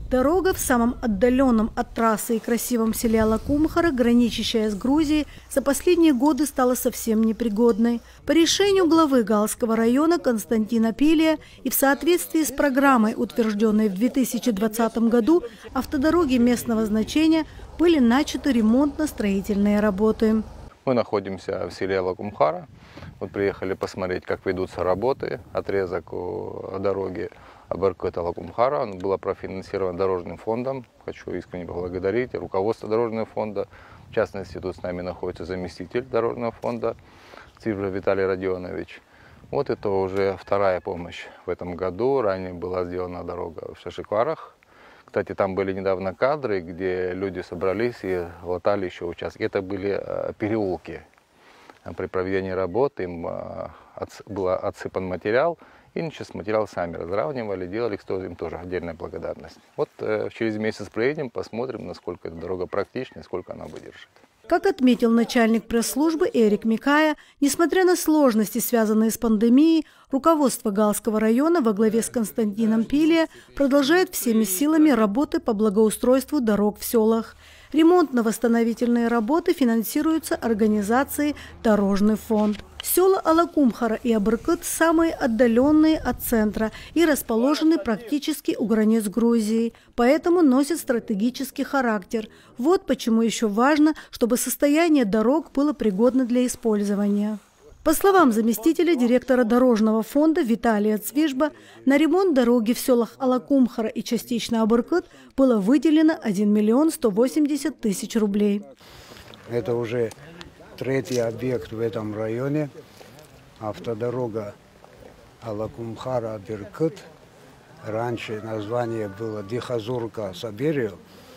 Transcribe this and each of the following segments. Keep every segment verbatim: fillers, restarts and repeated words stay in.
Дорога в самом отдаленном от трассы и красивом селе Алакумхара, граничащая с Грузией, за последние годы стала совсем непригодной. По решению главы Галского района Константина Пилия и в соответствии с программой, утвержденной в две тысячи двадцатом году, автодороги местного значения были начаты ремонтно-строительные работы. Мы находимся в селе Алакумхара. Вот приехали посмотреть, как ведутся работы. Отрезок дороги Абыркыт-Алакумхара была профинансирована Дорожным фондом. Хочу искренне поблагодарить руководство Дорожного фонда. В частности, тут с нами находится заместитель Дорожного фонда Цивра Виталий Родионович. Вот это уже вторая помощь в этом году. Ранее была сделана дорога в Шашикварах. Кстати, там были недавно кадры, где люди собрались и латали еще участки. Это были переулки. При проведении работы им был отсыпан материал. И сейчас материал сами разравнивали, делали, стоит им тоже отдельная благодарность. Вот э, через месяц приедем, посмотрим, насколько эта дорога практична и сколько она выдержит. Как отметил начальник пресс-службы Эрик Микая, несмотря на сложности, связанные с пандемией, руководство Галского района во главе с Константином Пилия продолжает всеми силами работы по благоустройству дорог в селах. Ремонтно-восстановительные работы финансируются организацией «Дорожный фонд». Села Алакумхара и Абыркыт самые отдаленные от центра и расположены практически у границ Грузии, поэтому носят стратегический характер. Вот почему еще важно, чтобы состояние дорог было пригодно для использования. По словам заместителя директора Дорожного фонда Виталия Цвижба, на ремонт дороги в селах Алакумхара и частично Абыркыт было выделено один миллион сто восемьдесят тысяч рублей. Это уже третий объект в этом районе. Автодорога Алакумхара-Абыркыт. Раньше название было Дихазурка-Саберию.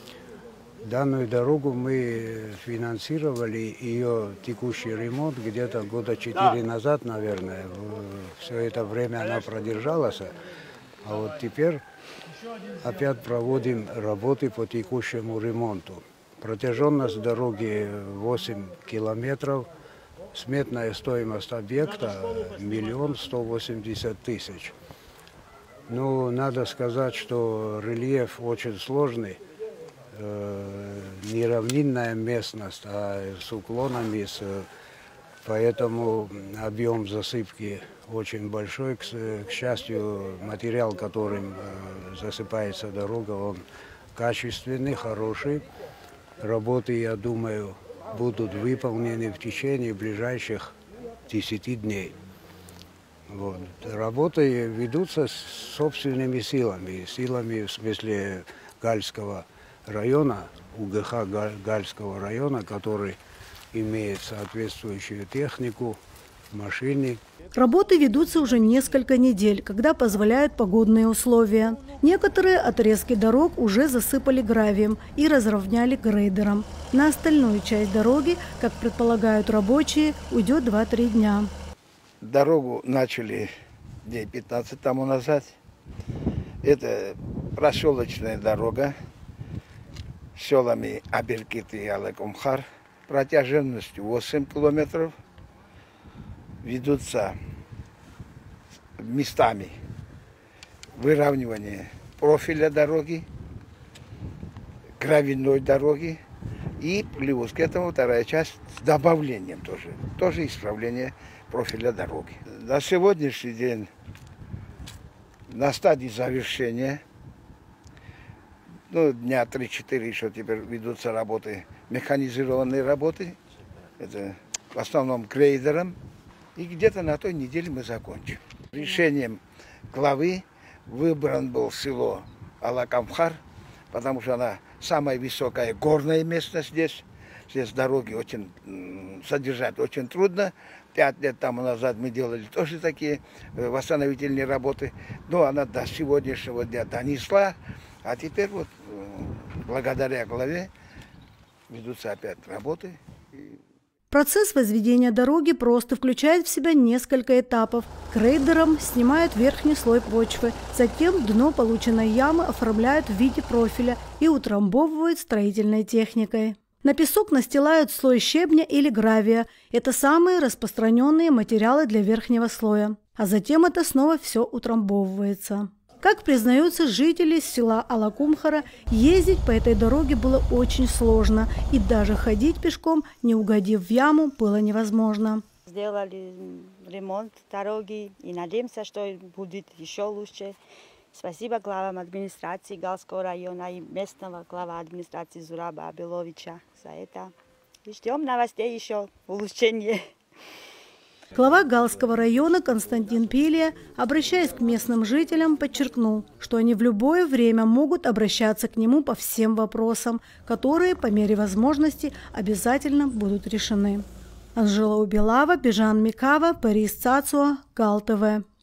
Данную дорогу мы финансировали, ее текущий ремонт где-то года четыре назад, наверное. Все это время она продержалась. А вот теперь опять проводим работы по текущему ремонту. Протяженность дороги восемь километров. Сметная стоимость объекта миллион сто восемьдесят тысяч. Ну, надо сказать, что рельеф очень сложный. Не равнинная местность, а с уклонами, с, поэтому объем засыпки очень большой. К, к счастью, материал, которым засыпается дорога, он качественный, хороший. Работы, я думаю, будут выполнены в течение ближайших десяти дней. Вот. Работы ведутся собственными силами, силами в смысле Гальского района, УГХ Гальского района, который имеет соответствующую технику, машины. Работы ведутся уже несколько недель, когда позволяют погодные условия. Некоторые отрезки дорог уже засыпали гравием и разровняли грейдером. На остальную часть дороги, как предполагают рабочие, уйдет два-три дня. Дорогу начали дней пятнадцать тому назад. Это проселочная дорога с селами Абыркыт и Алакумхар протяженностью восемь километров. Ведутся местами выравнивание профиля дороги, гравийной дороги и плюс к этому вторая часть с добавлением тоже, тоже исправление профиля дороги. На сегодняшний день на стадии завершения, ну, дня три-четыре еще теперь ведутся работы, механизированные работы, это в основном грейдером, и где-то на той неделе мы закончим. Решением главы выбран был село Алакумхар, потому что она самая высокая горная местность здесь. Здесь дороги очень содержать очень трудно. Пять лет тому назад мы делали тоже такие восстановительные работы, но она до сегодняшнего дня донесла. А теперь вот благодаря главе ведутся опять работы. Процесс возведения дороги просто включает в себя несколько этапов. Грейдером снимают верхний слой почвы, затем дно полученной ямы оформляют в виде профиля и утрамбовывают строительной техникой. На песок настилают слой щебня или гравия. Это самые распространенные материалы для верхнего слоя. А затем это снова все утрамбовывается. Как признаются жители села Алакумхара, ездить по этой дороге было очень сложно, и даже ходить пешком, не угодив в яму, было невозможно. Сделали ремонт дороги и надеемся, что будет еще лучше. Спасибо главам администрации Галского района и местного глава администрации Зураба Абиловича за это. И ждем новостей еще, улучшения. Глава Галского района Константин Пилия, обращаясь к местным жителям, подчеркнул, что они в любое время могут обращаться к нему по всем вопросам, которые по мере возможности обязательно будут решены. Анжела Убилава, Бежан Микава, Борис Цацуа, Гал ТВ.